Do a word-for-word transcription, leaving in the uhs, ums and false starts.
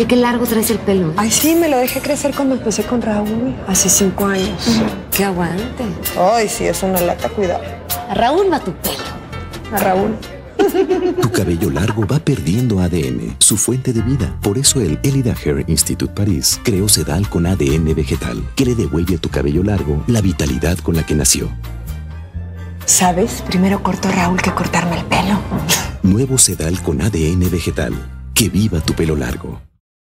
¿De qué largo traes el pelo? Ay, sí, me lo dejé crecer cuando empecé con Raúl, hace cinco años. Mm, ¡qué aguante! Ay, sí, es una lata, cuidado. A Raúl va tu pelo. A Raúl. Tu cabello largo va perdiendo A D N, su fuente de vida. Por eso el Elida Hair Institute París creó Sedal con A D N vegetal, que le devuelve a tu cabello largo la vitalidad con la que nació. ¿Sabes? Primero cortó Raúl que cortarme el pelo. Nuevo Sedal con A D N vegetal. Que viva tu pelo largo.